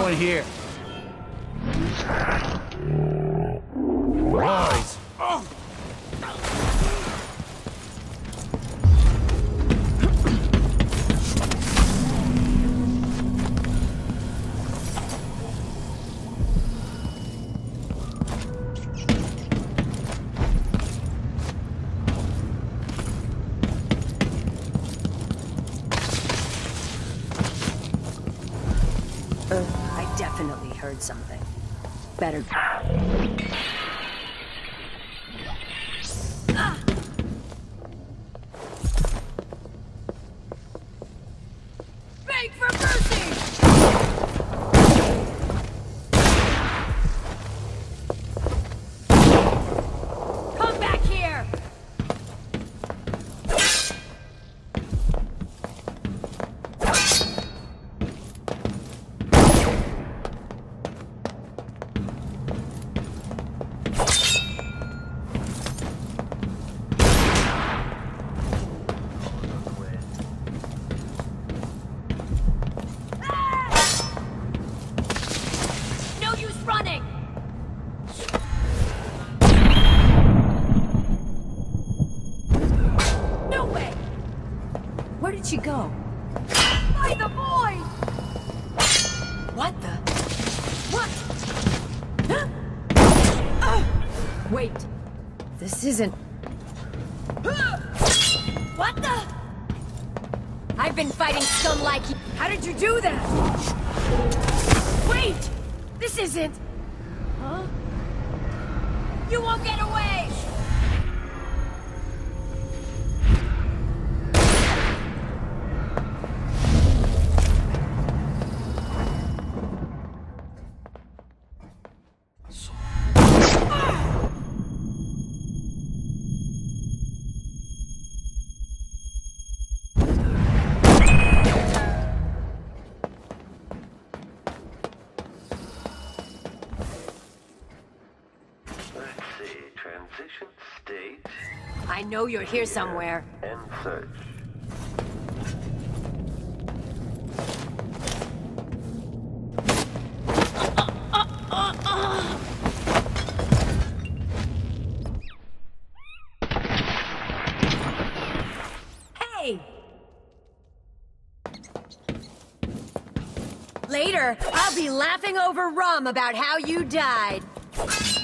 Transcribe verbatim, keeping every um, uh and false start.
going here? Rise! Oh. I definitely heard something. Better. Ah! Beg for mercy! Come back here! Running! No way! Where did she go? By the boy! What the? What? Huh? Uh, wait. This isn't... What the? I've been fighting scum like you. How did you do that? Wait! This isn't... Huh? You won't get away! Transition state. I know you're here somewhere. And search. Hey! Later, I'll be laughing over rum about how you died.